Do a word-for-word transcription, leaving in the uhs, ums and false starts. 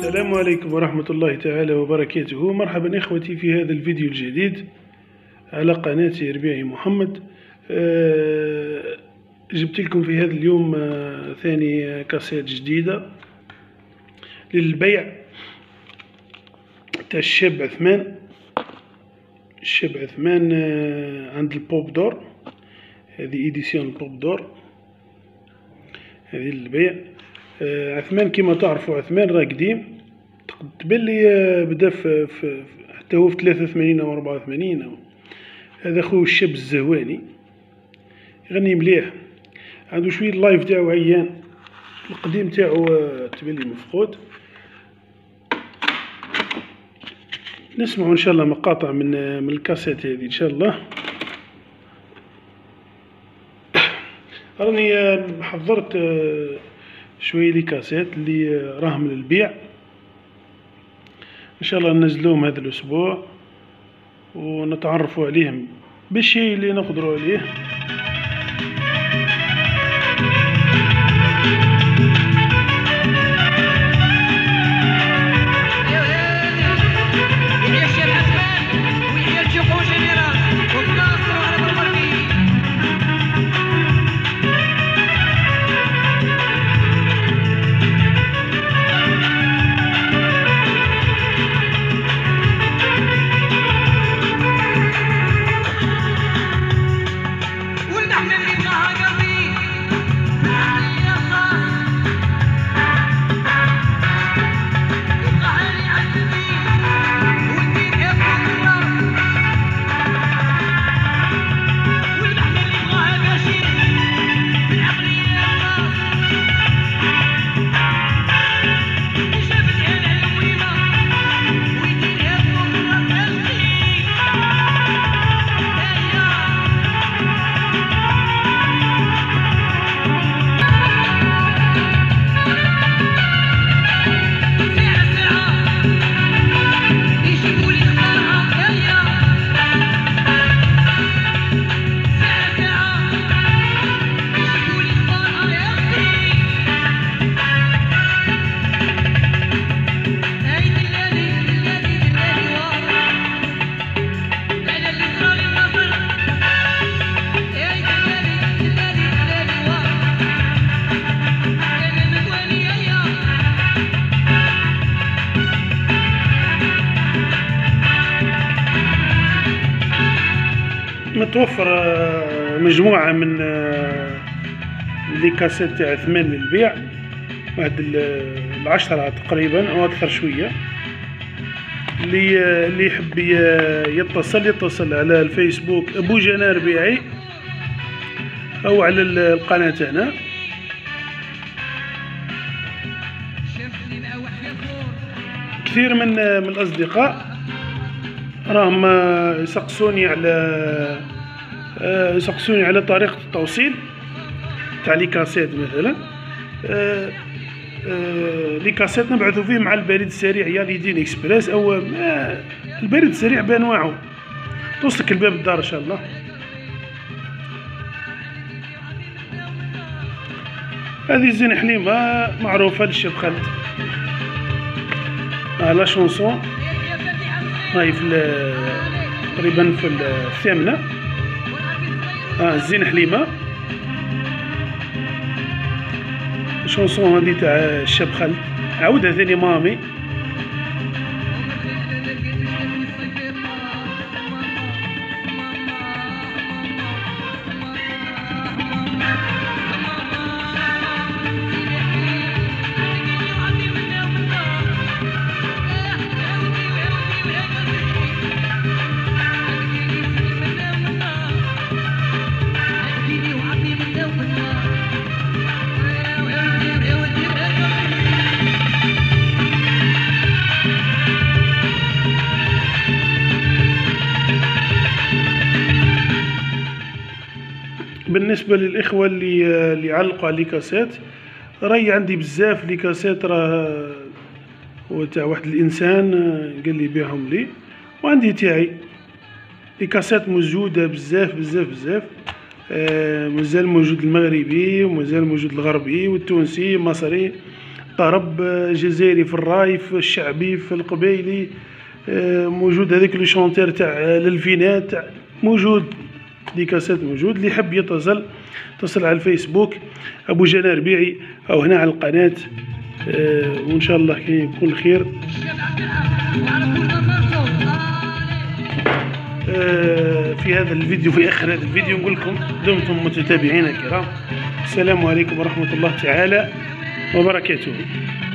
السلام عليكم ورحمة الله تعالى وبركاته. مرحبا إخوتي في هذا الفيديو الجديد على قناتي ربيعي محمد. أه جبت لكم في هذا اليوم أه ثاني كاسيت جديدة للبيع تاع الشاب عثمان. الشاب عثمان أه عند البوب دور، هذه إيديسيون البوب دور، هذه للبيع. أه عثمان كما تعرفوا عثمان راه قديم، تبان لي بدا في, في حتى هو في ثلاثة وثمانين او أربعة وثمانين. أو هذا خوه الشاب الزهواني، يغني مليح، عنده شويه اللايف تاعو عيان، القديم تاعو تبان لي مفقود. نسمعوا ان شاء الله مقاطع من من الكاسيت هذه ان شاء الله. راني حضرت شويه لي كاسيت اللي راهم للبيع، ان شاء الله ننزلوهم هذا الاسبوع ونتعرفوا عليهم بالشيء اللي نقدروا عليه. متوفر مجموعة من لي كاسيت تاع عثمان للبيع، واحد العشرة تقريبا او اكثر شوية. اللي اللي يحب يتصل يتصل على الفيسبوك ابو جنى ربيعي او على القناة تاعنا. كثير من من الاصدقاء راهم يسقسوني على يسقسوني على طريقة التوصيل تاع لي كاسيت مثلا. لي كاسيت نبعثوا فيه مع البريد السريع يا ليدين اكسبريس او البريد السريع بانواعه، توصلك الباب الدار ان شاء الله. هذه زين حليمة معروفة للشاب خالد. لا شونسون هاي في تقريبا في الثامنة. اه زين حليمة شونسون هذه تاع الشاب خالد، عاودها ثاني مامي. بالنسبة للإخوة اللي اللي علقوا على لي كاسيت، راهي عندي بزاف لي كاسيت، راه هو تاع واحد الإنسان قال لي بيعهم لي، وعندي تاعي لي كاسيت موجودة بزاف بزاف بزاف. آه مازال موجود المغربي ومازال موجود الغربي والتونسي المصري، طرب جزائري في الراي، في الشعبي، في القبيلي، موجود هذاك لو شونتير تاع الالفينات موجود، دي كاسات موجود. اللي يحب يتصل اتصل على الفيسبوك ابو جنى ربيعي او هنا على القناه، وان شاء الله يكون خير. في هذا الفيديو، في اخر هذا الفيديو نقول لكم دمتم متتابعين الكرام، السلام عليكم ورحمه الله تعالى وبركاته.